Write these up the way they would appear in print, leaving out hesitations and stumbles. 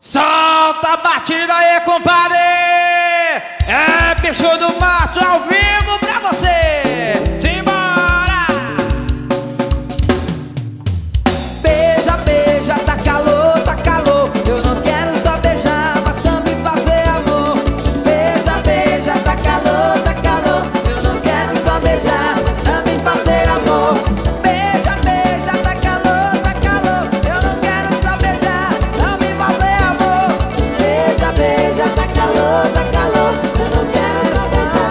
Solta a batida aí, compadre! É bicho do mato ao vivo pra você! Simbora! Beija, beija, tá calor, tá calor. Eu não quero só beijar, mas também fazer amor. Beija, beija, tá calor, tá calor. Eu não quero só beijar, mas também fazer amor. Beija, beija, tá calor, tá calor. Eu não quero só beijar, também fazer amor. Beija, beija, tá calor, tá calor. Eu não quero só beijar,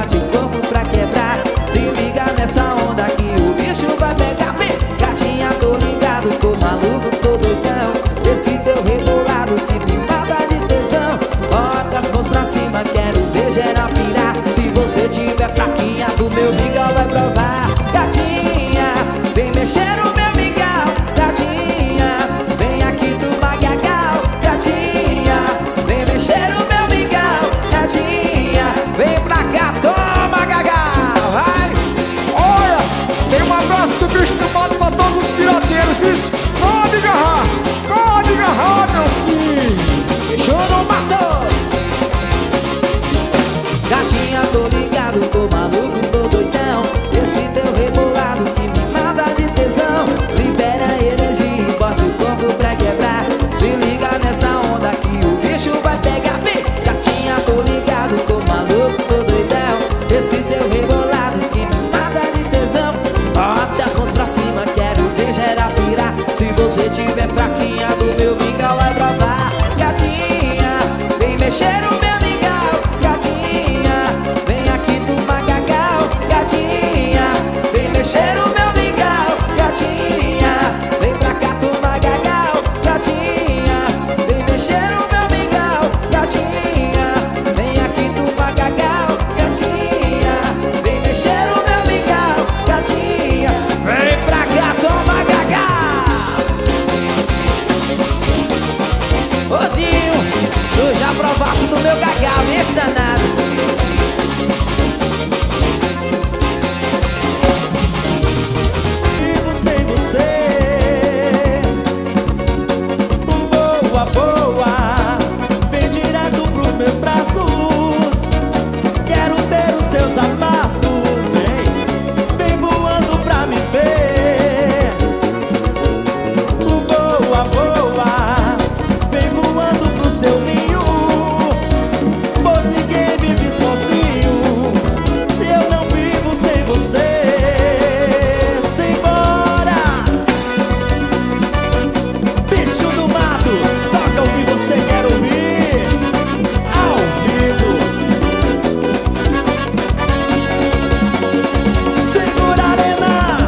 bote o corpo pra quebrar. Se liga nessa onda que o bicho vai pegar. Vem, gatinha, tô ligado, tô maluco, tô doidão. Esse teu rebolado que me mata de tesão. Bota as mãos pra cima, quero ver geral pirar. Se você tiver fraquinha, do meu mingau vai provar. Gatinha, vem mexer no meu mingau. Gatinha, vem aqui do Magagal. Gatinha, vem mexer no meu mingau. Gatinha, vem pra cá, toma Gagal. Vai! Olha, tem um abraço do bicho do mato pra todos os pirateiros, viu? Pode agarrar, meu filho. Bicho no mato. Gatinha, tô ligado, tô maluco, tô doidão. Esse teu rebolado que me mata de tesão. Libera a energia e bote o corpo pra quebrar. Se liga nessa onda que o bicho vai pegar. Vem, gatinha, tô ligado, tô maluco, tô doidão. Esse teu rebolado que me mata de tesão. Bota as mãos pra cima, quero ver geral pirar. Se você tiver fraquinha, do meu mingau vai provar. Gatinha, vem mexer no meu mingau. Gatinha, vem aqui do Magagal. Gatinha, vem mexer no meu mingau. Gatinha, vem pra cá do Magagal. Gatinha, vem mexer no meu mingau. Gatinha, vem aqui do Magagal. Gatinha, vem mexer no meu mingau. Gatinha, vem pra cá do Magagal. Ô Dinho, tu já provasse do meu gagal, esse danado. Vivo sem você. Voa, voa, vem direto pros meus braços. Quero ter os seus amassos. Vem voando pra me ver. Voa, voa, vem voando pro seu ninho. Pois ninguém vive sozinho. E eu não vivo sem você. Simbora! Bicho do mato, toca o que você quer ouvir. Ao vivo. Segura a arena.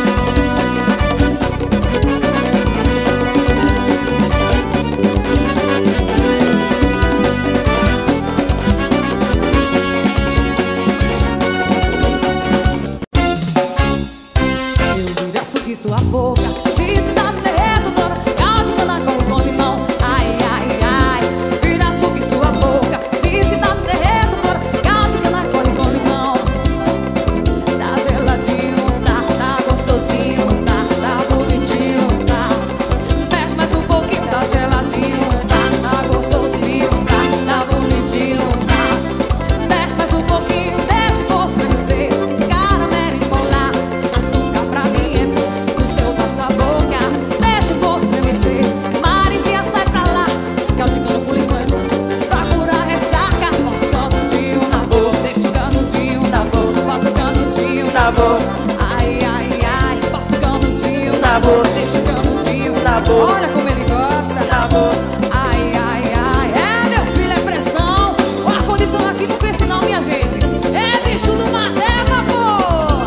Eu diverso que sua boca se está me derretendo toda. Cáutica na cor com limão. Ai, ai, ai. Viraço que sua boca se está me derretendo toda. Cáutica na cor com limão. Tá geladinho, tá gostosinho, tá bonitinho, tá. Mexe mais um pouquinho, tá geladinho, tá gostosinho, tá bonitinho, tá. Mexe mais um pouquinho, deixa o corpo francês. Caramelo embolar, açúcar pra mim entrou no seu nossa boca. Deixa o corpo estremecer, Marizinha sai pra lá. Cauticando por enquanto, pra curar ressaca. Bota o canudinho na boca, deixa o canudinho na boca. Bota o canudinho na boca. Ai, ai, ai, bota o canudinho na boca, deixa o canudinho na boca. Olha como ele gosta na boca. Ai, ai, ai, é meu filho, é pressão. O ar-condicionado aqui não pensa não, minha gente. É bicho do mato, é vapor.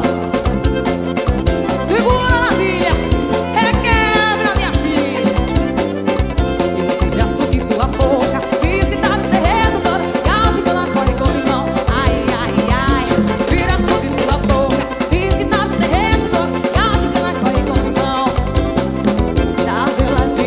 Segura na filha, requebra minha filha. Eu te açúcar em sua boca, se que tá me derretendo toda. Cáutica na corre com limão. Ai, ai, ai, vira açúcar em sua boca, se que tá me derretendo toda. Cáutica na corre com limão. Tá geladinho.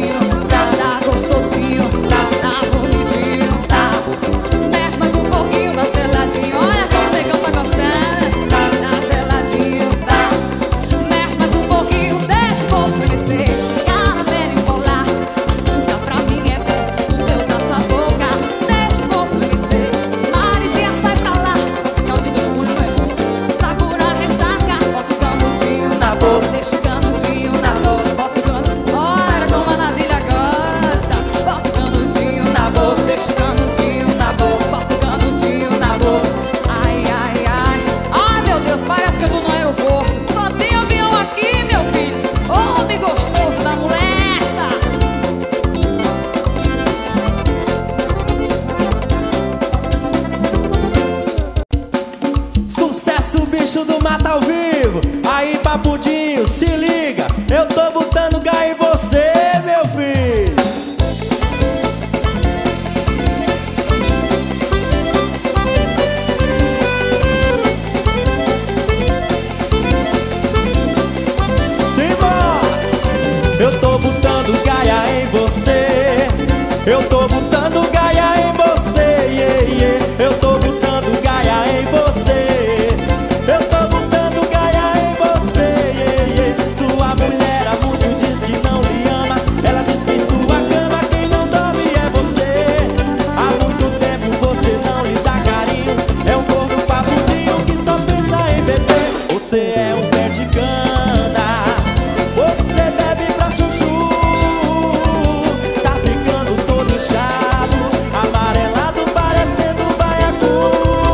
bicho do mato ao vivo. Aí, papudinho, se liga, eu tô botando gás em você, meu filho. Simbora! Eu tô botando gaia em você. Eu tô botando gaia em você, yeah, yeah. Eu tô botando gaia em você. Eu tô botando gaia em você, yeah, yeah. Sua mulher há muito diz que não lhe ama. Ela diz que em sua cama quem não dorme é você. Há muito tempo você não lhe dá carinho. É um corno papudinho que só pensa em beber. Você é um pé de cana. Você bebe pra chuchu. Tá ficando todo inchado, amarelado, parecendo baiacu.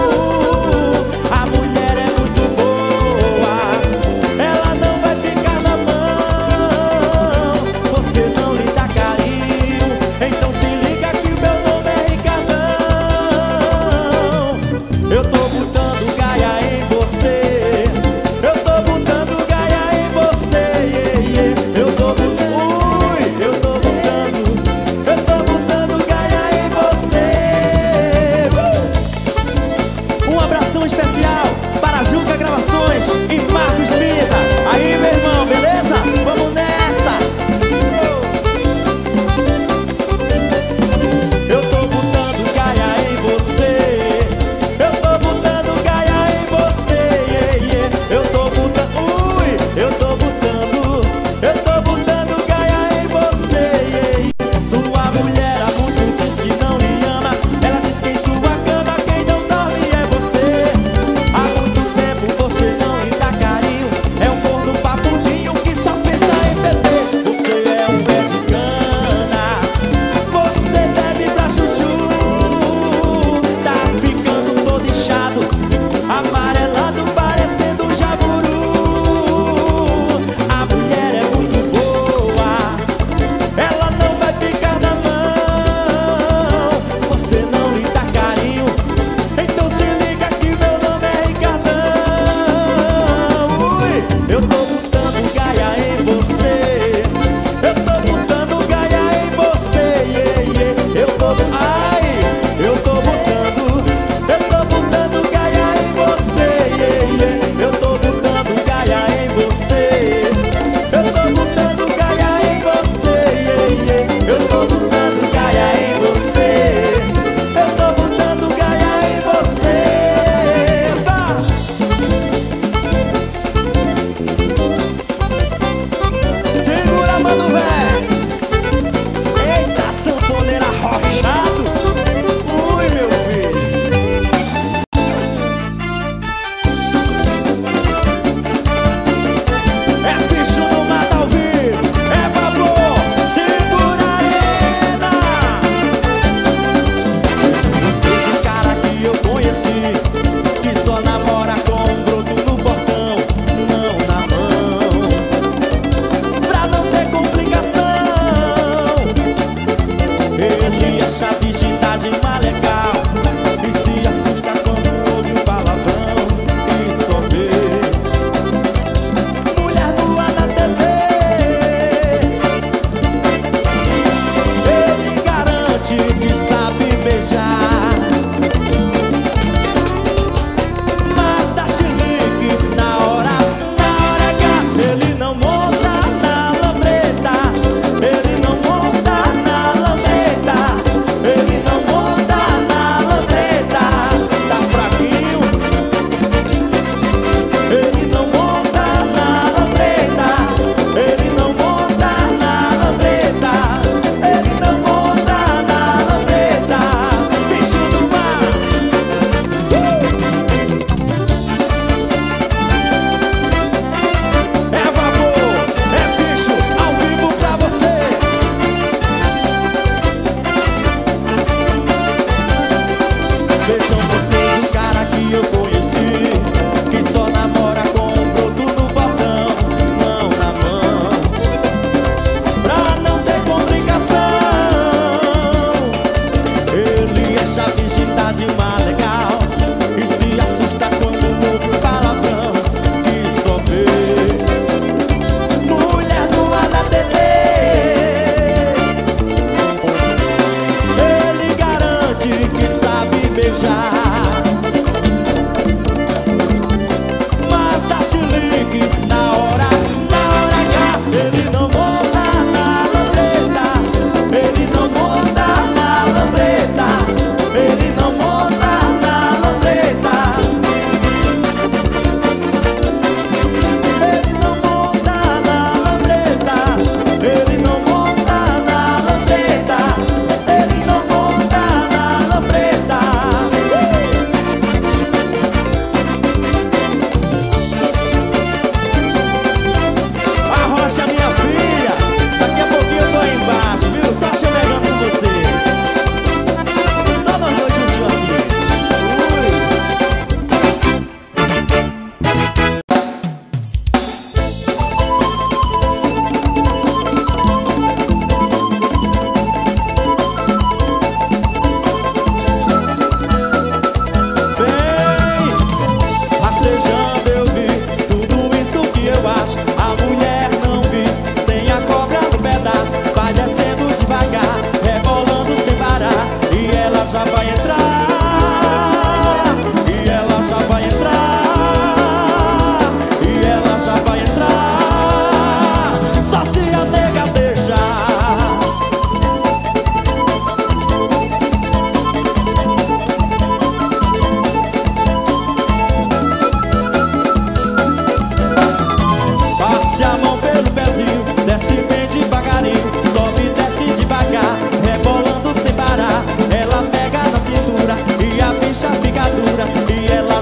A mulher é muito boa, ela não vai ficar na mão. Você não lhe dá carinho, então se liga que o meu nome é Ricardão. Eu tô botando gaia em você. Eu tô botando gaia em você, yeah, yeah. Eu tô botando, eu tô botando gaia em você. Um abração especial para Juca Gravações e Marcos Vida. Aí, meu irmão, beleza? Vamos nessa. Eu tô botando gaia em você. Eu tô botando gaia em você, yeah, yeah. Eu tô botando, eu tô botando gaia em você, yeah, yeah. Sua mulher há muito diz que não lhe ama. Ela diz que em sua cama quem não dorme é você. Há muito tempo você não lhe dá carinho. É um corno papudinho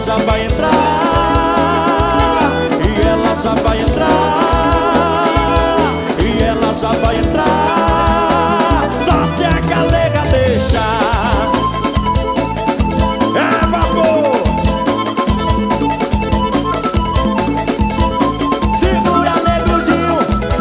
já vai entrar, e ela já vai entrar, e ela já vai entrar. Só se a galega deixar. É vapor. Segura, negrudinho.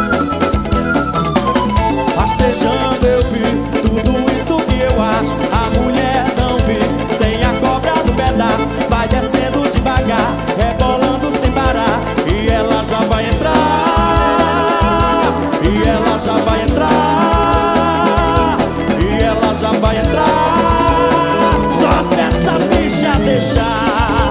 Rastejando eu vi tudo isso que eu acho. A mulher não vi, sem a cobra no pedaço. Vai descendo devagar, rebolando sem parar. E ela já vai entrar, e ela já vai entrar, e ela já vai entrar. Só se essa bicha deixar.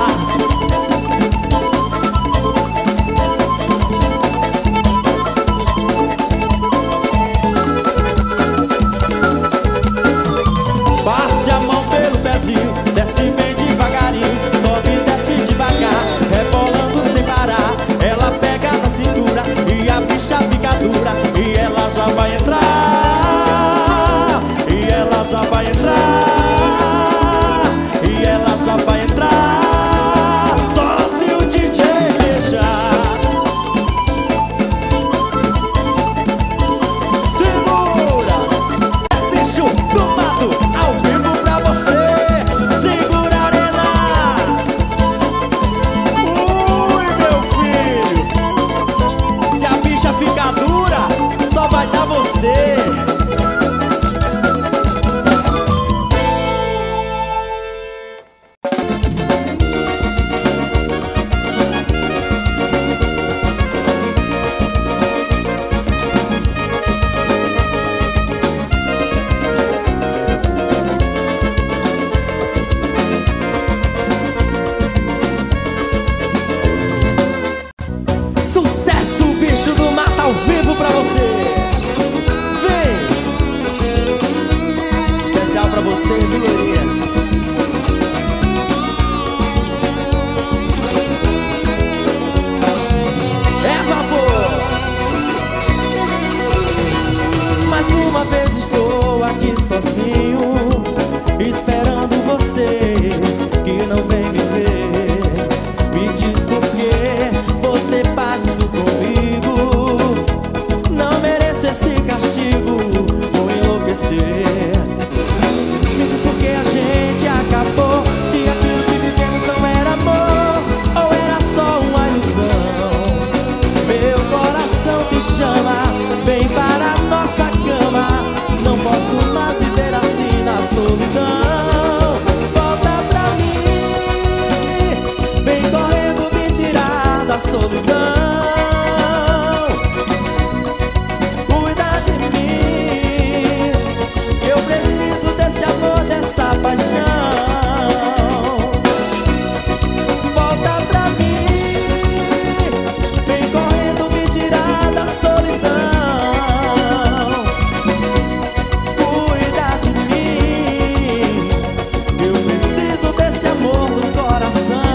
Passe a mão pelo pezinho, desce bem devagarinho, sobe e desce devagar, rebolando sem parar. Ela pega na cintura e a bicha fica dura. E ela já vai entrar, e ela já vai entrar, e ela já vai entrar. Só se o DJ deixar. Segura, bicho do mato, ao vivo pra você. Segura, arena. Ui, meu filho, se a bicha ficar dura, só vai dar você. Sucesso, bicho do mato, ao vivo pra você. Vem! Especial pra você, viu, Loirinha? É vapor! Mais uma vez estou aqui sozinho, esperando você que não vem me ver. Me diz por que você faz isto comigo. Não mereço esse castigo, vou enlouquecer. Me diz por que a gente acabou, se aquilo que vivemos não era amor, ou era só uma ilusão. Meu coração te chama, vem para a nossa cama. Não posso mais viver assim na solidão. Volta pra mim, vem correndo me tirar da solidão. Cuida de mim, eu preciso desse amor, dessa paixão. Volta pra mim, vem correndo me tirar da solidão. Cuida de mim, eu preciso desse amor no coração.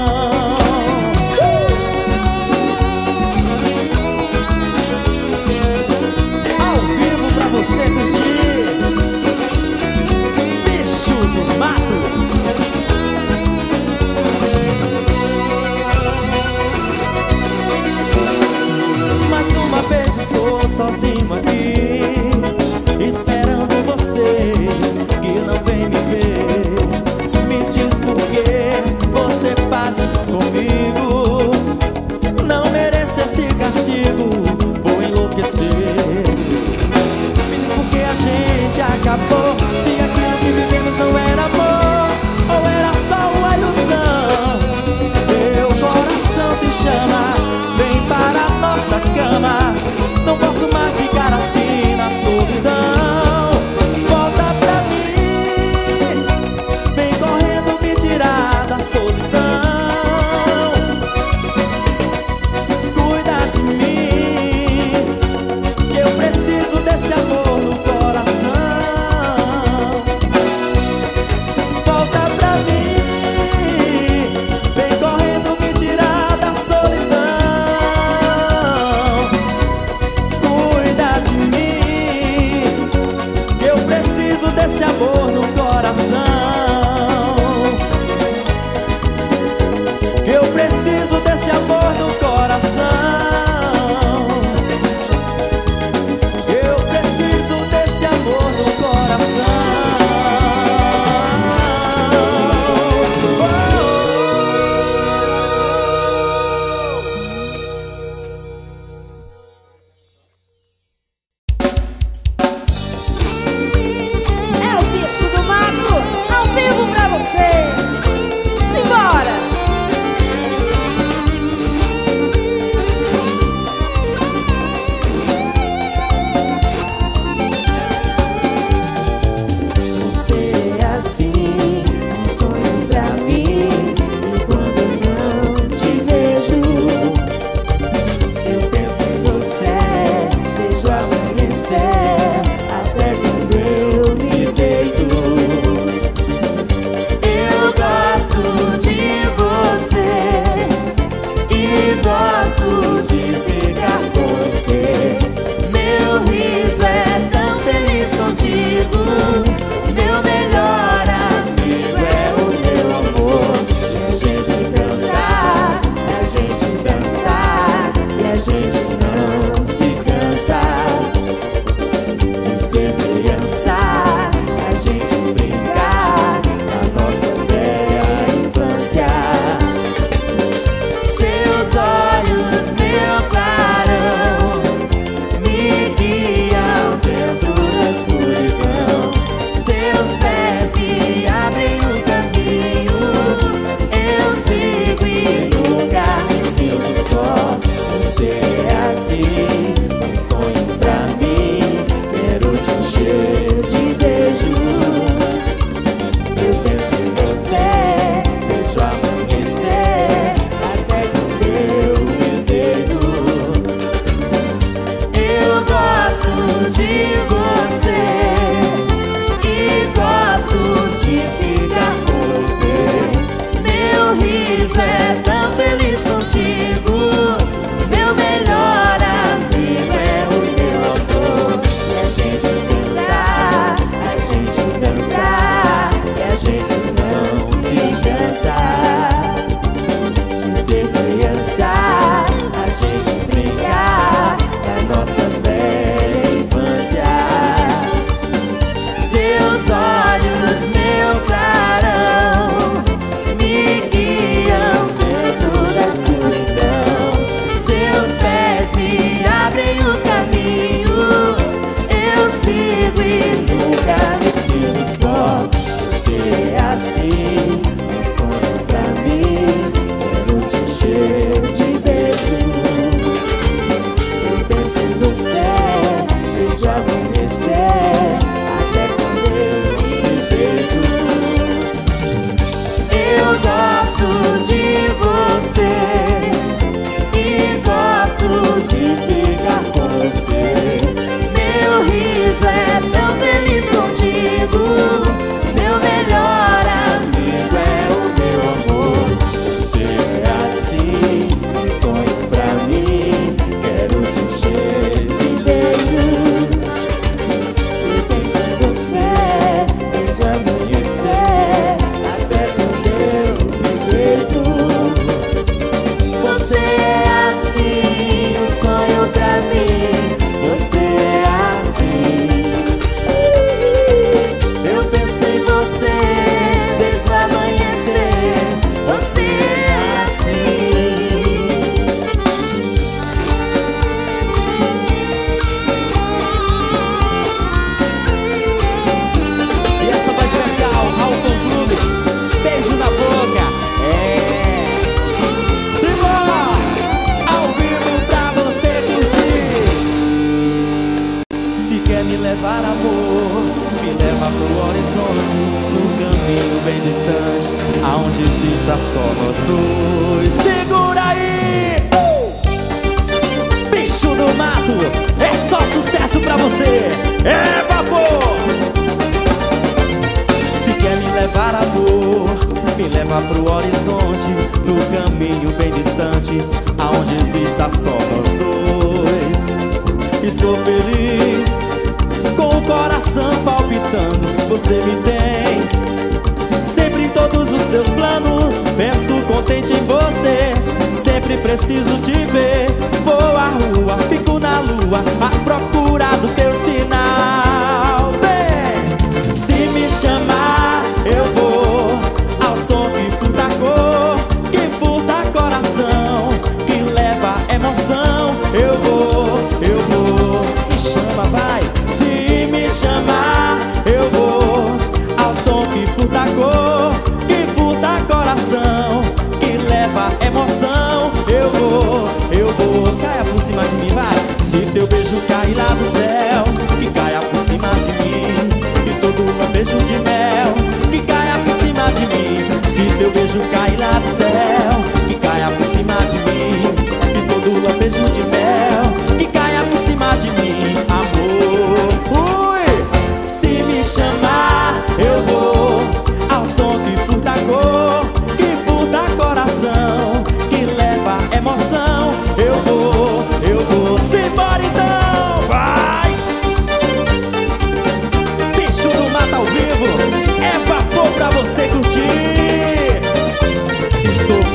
Ao vivo pra você curtir, bicho do mato. Mais uma vez estou sozinho aqui, esperando você que não vem me ver. Me diz por que você faz isto comigo. Não mereço esse castigo, vou enlouquecer. Me diz por que a gente acabou, se aquilo que vivemos não era amor, ou era só uma ilusão. Meu coração te chama, vem para a nossa cama. Não posso mais ficar assim na solidão. Volta pra mim, vem correndo me tirar da solidão. Cuida de mim, eu preciso desse amor no coração. riso é tão feliz contigo. Meu melhor amigo é o meu amor. E a gente cantar, a gente dançar, e a gente não se cansar de ser criança. A gente brincar da nossa velha infância. Seus olhos, meu clarão, me guiam dentro da escuridão. Seus pés me abrem o caminho. Eu sigo e nunca me sinto só. Você é assim, um sonho pra mim. Quero te encher de beijos. Eu penso em você, vejo amanhecer até quando eu me vejo. Eu gosto de você e gosto de ficar com você. Meu riso é tão feliz contigo. Meu melhor amigo é o meu amor. Você é assim, um sonho pra mim. Quero te encher de beijos. Eu penso em você, vejo amanhecer até quando eu me vejo. Você é assim, um sonho pra mim. Você é assim. Eu penso em você desde o amanhecer. Você é assim. E essa vai especial ao fã clube. Beijo na boca. Simbora! Ao vivo pra você curtir. Se quer me levar, amor, me leva pro horizonte, no caminho bem distante, aonde exista só nós dois. Segura aí! Bicho do mato, é só sucesso pra você. É vapor! Se quer me levar, amor, me leva pro horizonte, no caminho bem distante, aonde exista só nós dois. Estou feliz, com o coração palpitando. Você me tem sempre em todos os seus planos. Penso contente em você, sempre preciso te ver. Vou à rua, fico na lua, à procura do teu sinal. Vem, se me chamar, eu vou ao som que furta cor, que furta coração, que leva emoção. Eu vou, me chama, vai. Se me chamar, eu vou ao som que furta cor, que furta coração, que leva emoção. Eu vou, caia por cima de mim, vai. Se teu beijo cair lá do céu, que caia por cima de mim. E todo um beijo de mel, que caia por cima de mim. Se teu beijo cair lá do céu, que caia por cima de mim. E todo um beijo de mel, que caia por cima de mim, amor. Se me chamar, eu vou ao som que furta cor, que furta coração, que leva emoção. Eu vou, simbora então, vai! Bicho do mato ao vivo, é vapor pra você curtir. Estou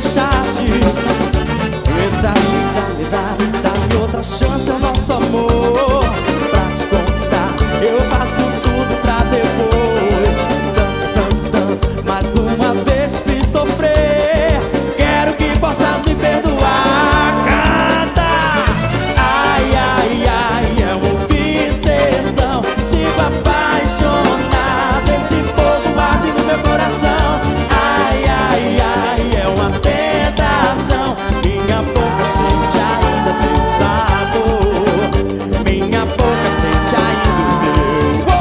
deixaste. Dá-me outra chance ao nosso amor. Pra te conquistar eu faço tudo pra depois. Tanto, mais uma vez fiz sofrer. Quero que possas me perdoar. Canta! Ai, ai, ai, é uma obsessão. Sigo apaixonado, esse fogo arde no meu coração. Ai, ai, ai, é uma tentação. Minha boca sente ainda teu sabor. Minha boca sente ainda o teu.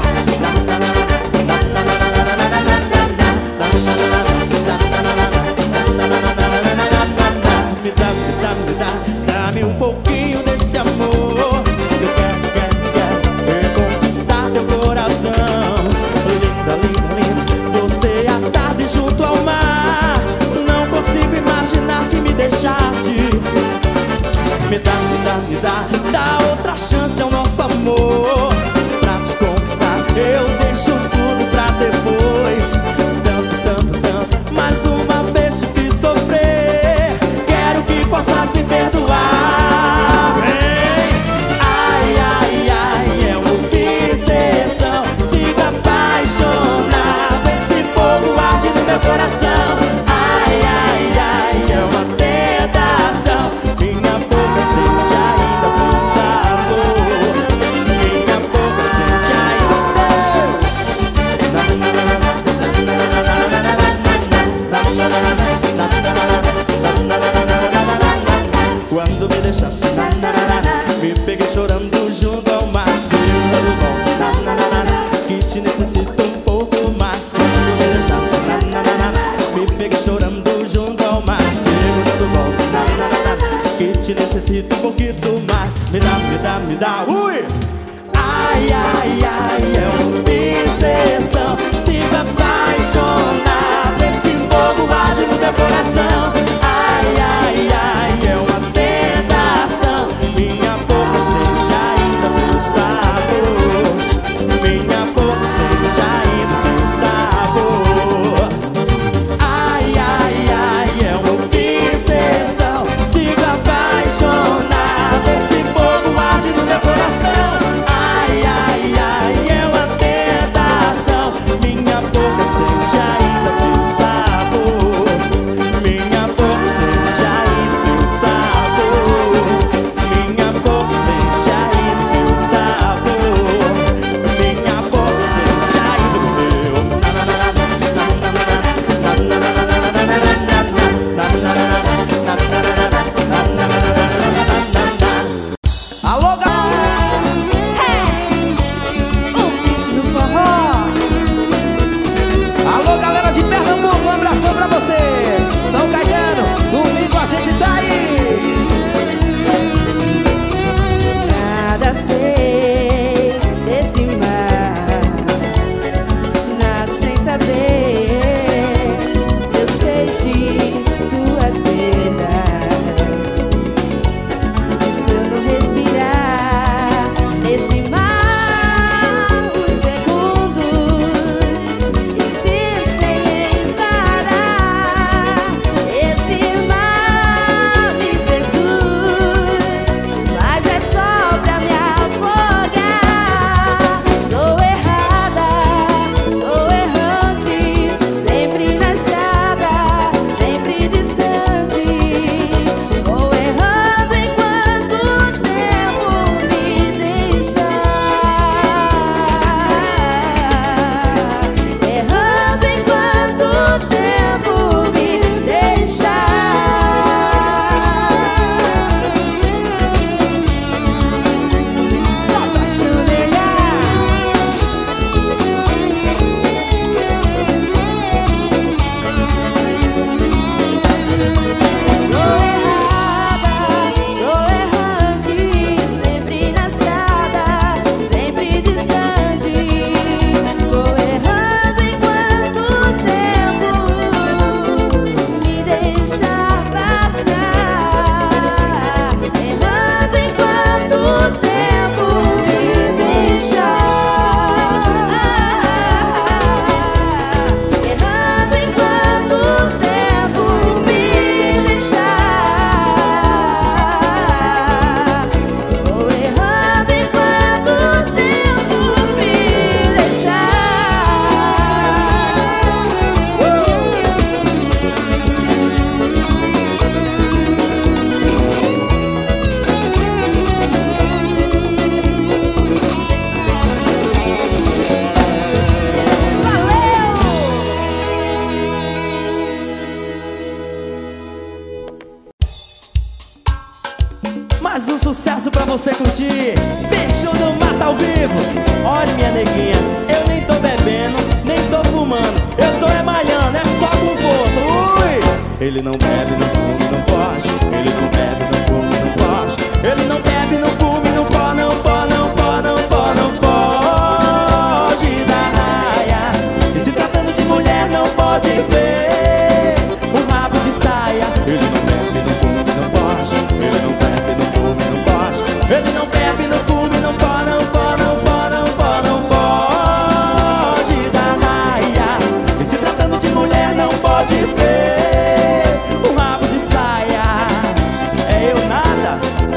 Dá-me um pouquinho desse amor. Eu quero conquistar teu coração. Linda, linda, linda, você atada e junto ao mar. Não consigo imaginar que me deixaste. Dá outra chance ao nosso amor. Pra te conquistar eu deixo tudo pra depois. Tanto, mais uma vez te fiz sofrer. Quero que possas me perdoar. Ai, ai, ai, é uma obsessão. Sigo apaixonado, esse fogo arde no meu coração. Ai, ai, ai, é uma tentação. Minha boca sente ainda teu sabor. Minha boca sente ainda o teu. Quando me deixaste, me peguei chorando junto ao mar. Segurando voltas, que te necessito um pouco mais. Quando me deixaste, me peguei chorando junto ao mar. Segurando voltas, que te necessito um pouquinho mais. Me dá, ui! Ai, ai, ai, é uma obsessão. Sigo apaixonado, esse fogo arde no meu coração. Ai, ai, ai, é uma tentação. Minha boca sente ainda teu sabor. Minha boca sente ainda teu sabor. Ai, ai, ai, é uma obsessão. Sigo apaixonado, esse fogo arde no meu coração. Ai, ai, ai, é uma tentação. Minha boca sente ainda Mais um sucesso pra você curtir. Bicho do mato ao vivo. Olha minha neguinha, eu nem tô bebendo, nem tô fumando, eu tô emalhando, é só com força. Ui! Ele não bebe, não fume, não pode. Ele não bebe, não fume, não pode. Ele não bebe, não fume, não pode, não pode, não pode, não pode, não pode dar raia. E se tratando de mulher não pode ver um rabo de saia. Ele não bebe, não fume, não pode. Ele não bebe, não fume, não pode. Ele não bebe, não fume, não pode, não pode, não pode, não pode, não pode dar raia. E se tratando de mulher não pode ver um rabo de saia. É eu nada.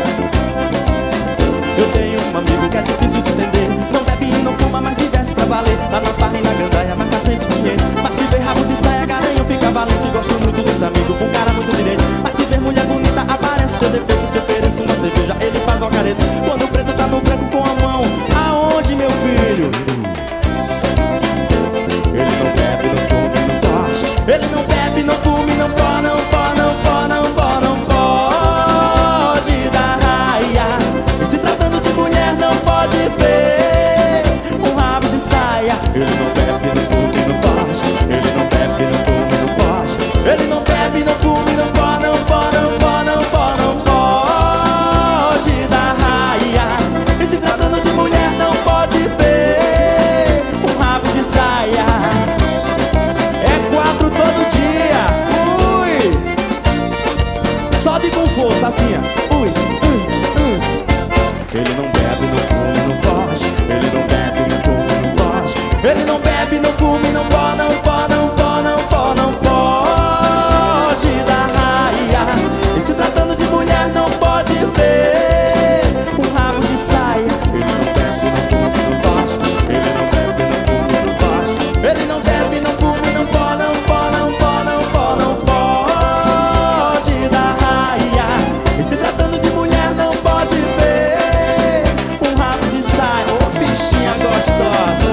Eu tenho um amigo que é difícil de entender. Não bebe e não fuma, mas diverte pra valer. Lá na barra e na gandaia, mas tá sempre você. Mas se ver rabo de saia, garanho, fica valente. Gosto muito desse amigo, um cara muito direito. Mas se ver mulher bonita, aparece seu defeito. Se ofereço uma cerveja, ele faz uma careta. Quando o preto tá no branco com a mão, aonde, meu filho? Ele não bebe, não fume, não pode. Ele não bebe, não fume, não pode, não pode, não pode, não pode, não pode dar raia. E se tratando de mulher não pode ver um rabo de saia. Ele não bebe, não fume, não pode. Ele não bebe, não fume, não pode. Ele não bebe, não fume, não pode, não pode, não pode, não pode, não pode dar raia. E se tratando de mulher não pode ver um rabo de saia. É 4 todo dia. Ui! Só de com força assim, ó. Ui, Ele não bebe, não fume, não pode. Ele não bebe, não fume, não pode. Ele não bebe, não fume, não pode, não pode, não pode, não pode, não pode dar raia. E se tratando de mulher não pode ver um rabo de saia. Ele não bebe, não fume, não pode. Ele não bebe, não fume, não pode. Ele não bebe, não fume, não pode, não pode, não pode, não pode, não pode dar raia. E se tratando de mulher não pode ver um rabo de saia. Ô bichinha gostosa.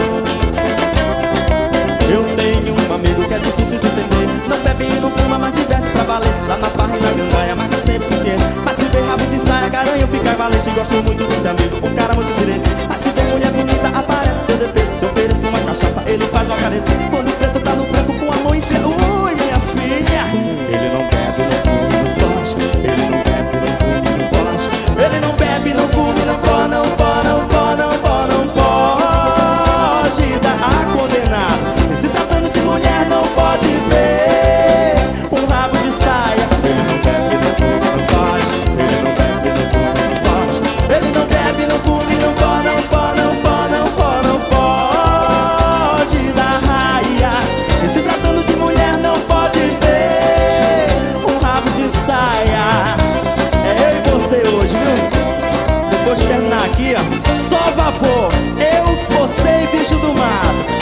Eu tenho um amigo que é difícil de entender. Não bebe e não fuma, mas se veste pra valer. Lá na barra e na gandaia, marca sempre consciente. Mas se vê rabo de saia, garanho, fica valente. Gosto muito desse amigo, um cara muito direito. Mas se vê mulher bonita, aparece seu defeito. Se ofereço uma cachaça, ele faz uma careta. Quando o preto tá no branco com a mão enfiada. Ui, minha filha. Ele não bebe, não fume, não pode. Ele não bebe, não fume, não pode. Ele não bebe, não fume, não pode, não pode, não pode, não pode, não pode dar a condenada. E se tratando de mulher não pode ver um rabo de saia. Ele não bebe, não fume, não pode. Ele não bebe, não fume, não pode. Ele não bebe, não fume, não pode, não pode, não pode, não pode, não pode dar raia. E se tratando de mulher não pode ver um rabo de saia. É eu e você hoje, viu? Depois de terminar aqui, ó, só vapor. Eu, você e bicho do mato.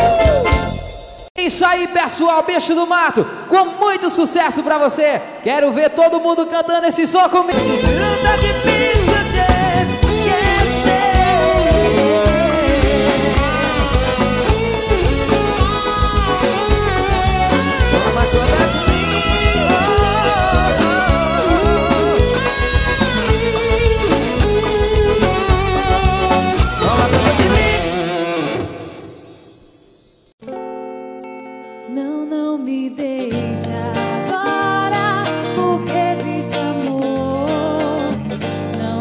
É isso aí, pessoal, Bicho do Mato, com muito sucesso pra você. Quero ver todo mundo cantando esse som comigo. Tá difícil de esquecer. Toma conta de mim. Toma conta de mim. Não, não me deixa agora, porque existe amor. Não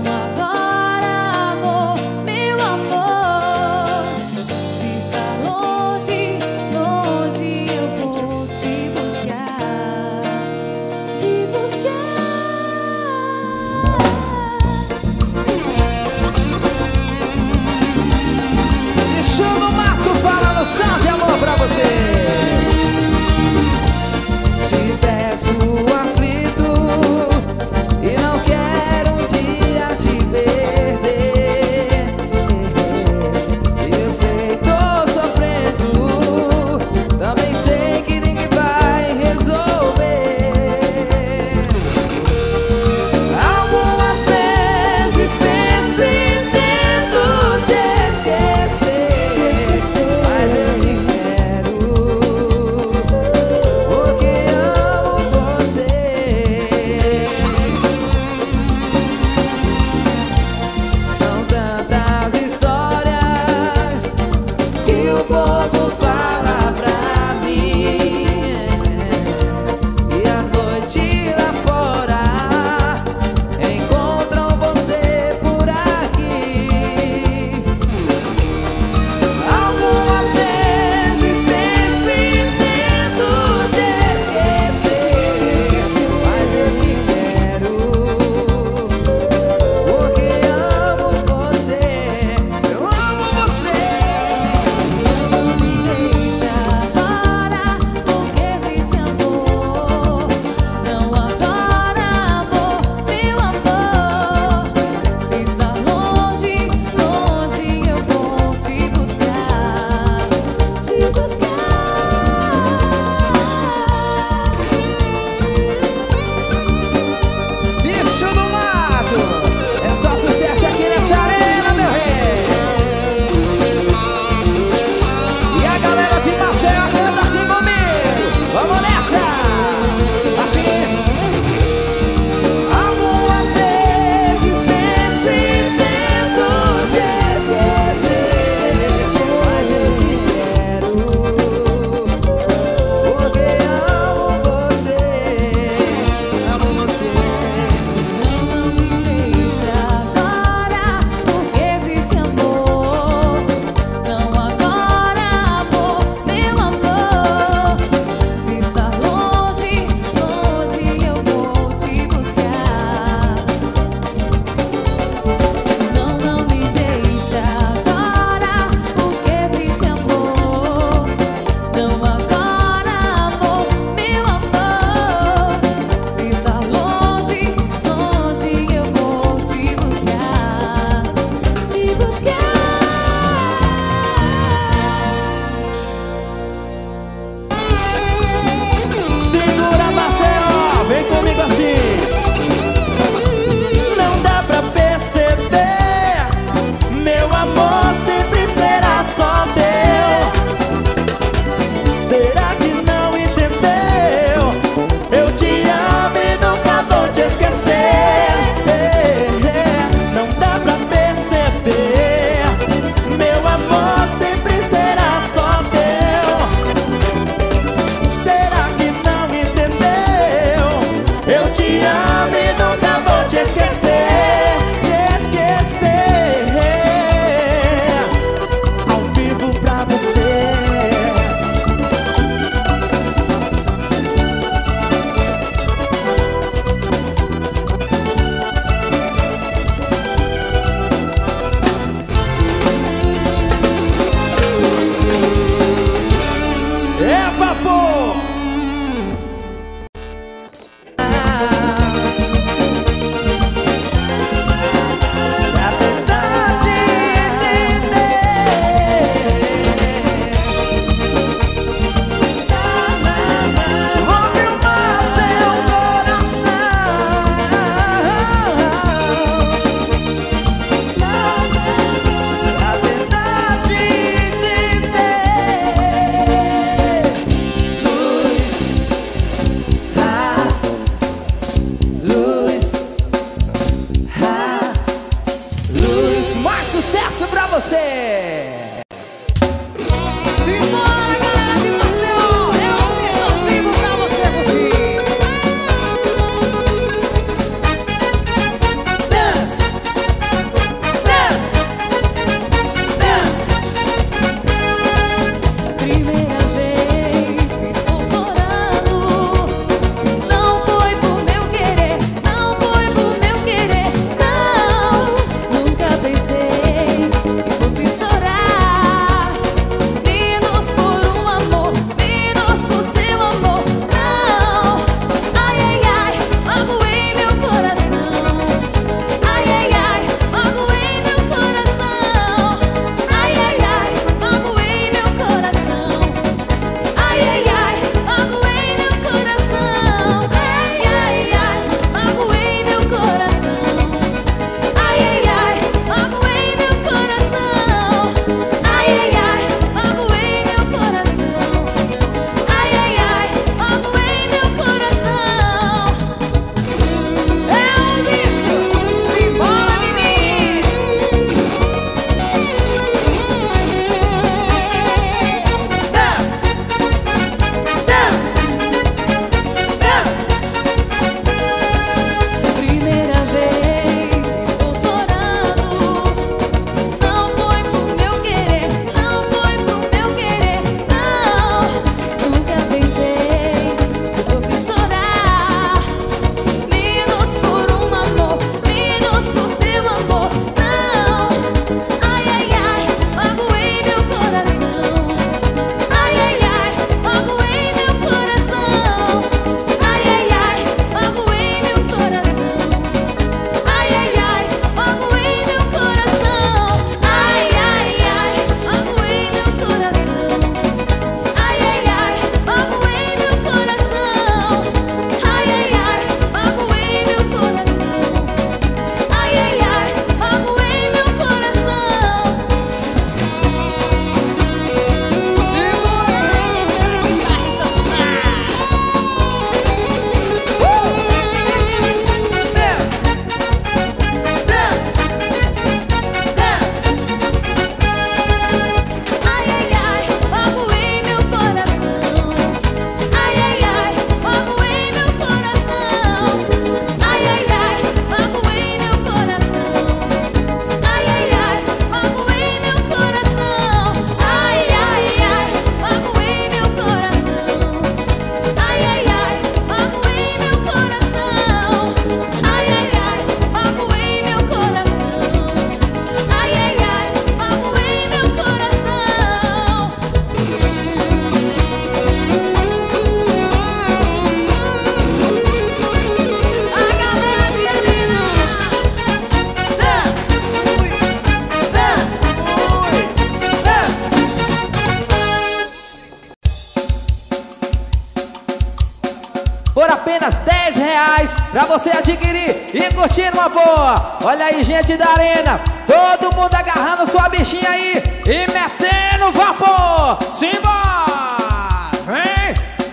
apenas R$10 pra você adquirir e curtir uma boa. Olha aí, gente da arena, todo mundo agarrando sua bichinha aí e metendo vapor. Simbora! Vem!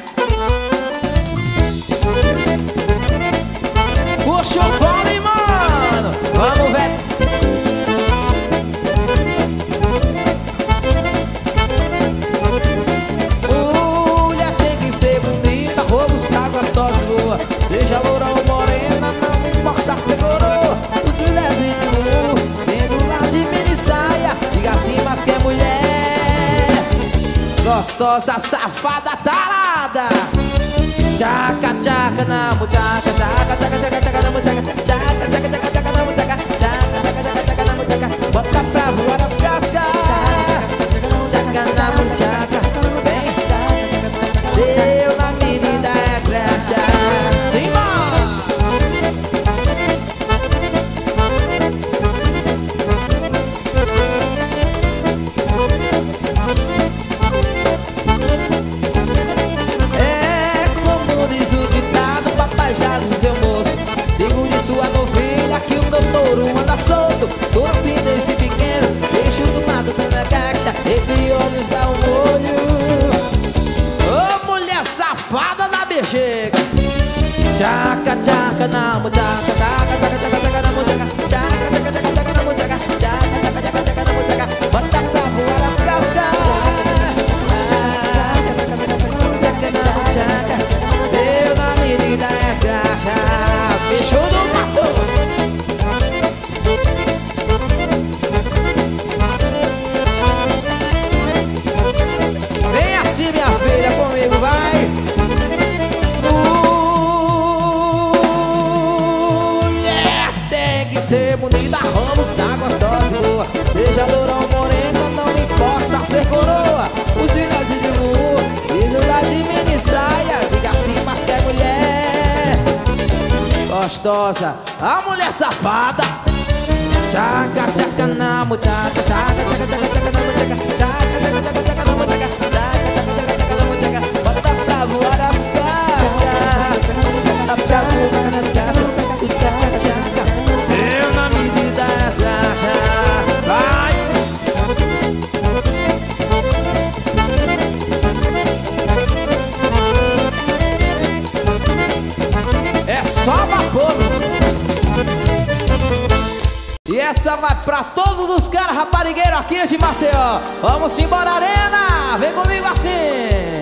Puxa o vôlei, mano. Vamos, velho. Mulher tem que ser bonita, robusta, gostosa e boa. Seja loura ou morena, não importa se coroa. Os filés e de lua, tendo lá de mini saia. Diga assim, mas que é mulher gostosa, safada, tarada. Tchaca, tchaca, na muchaca, tchaca, tchaca, tchaca, tchaca, na muchaca, tchaca, tchaca, tchaca, tchaca, na muchaca, tchaca, tchaca, tchaca, tchaca, na muchaca, bota pra voar as cascas, tchaca, na muchaca, vem, deu na menina é flecha, simbora! Já disse seu moço, segure sua novilha que o meu touro anda solto. Sou assim desde pequeno, deixo do mato na caixa, e piolhos dá um olho. Ô mulher safada na bexiga, tchaca, tchaca na muchaca, tchaca, tchaca, tchaca, tchaca na muchaca, tchaca, tchaca, tchaca, tchaca na muchaca, tchaca, tchaca, tchaca, tchaca na muchaca, bota pra voar as cascas, tchaca na muchaca, deu na menina é graxa, bicho do mato. Vem assim, minha filha, comigo, vai. Mulher tem que ser bonita, robusta, gostosa e boa. Seja loura ou morena, não me importa ser coroa. Os filhos de lua, e lá de mini saia. Diga assim, mas que é mulher gostosa, a mulher safada. Tchaca, tchaca na muchaca, tchaca, tchaca, tchaca, tchaca na muchaca, tchaca, tchaca, tchaca, tchaca na muchaca, tchaca, tchaca, tchaca, tchaca na muchaca, bota pra voar as cascas, bota pra voar as cascas, tchaca, tchaca, deu na medida as graxas, vai! É só vapor. E essa vai pra todos os caras raparigueiros aqui de Maceió. Vamos embora, arena, vem comigo assim.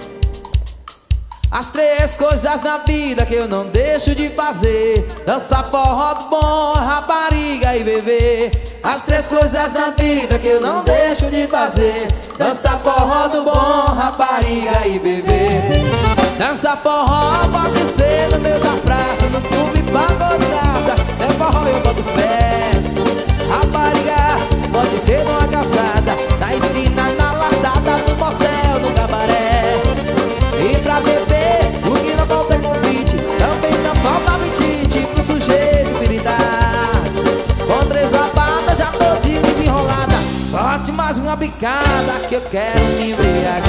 As três coisas na vida que eu não deixo de fazer: dançar forró do bom, rapariga e beber. As três coisas na vida que eu não deixo de fazer: dançar forró do bom, rapariga e beber. Dança forró pode ser no meio da praça, no clube, pagodaça, é forró eu boto fé. Rapariga pode ser numa calçada, na esquina, na latada, no motel, no cabaré. E pra beber, o que não falta é convite, também não falta apetite pro sujeito gritar. Com três labadas já tô de livre enrolada, bote mais uma bicada que eu quero me embriagar.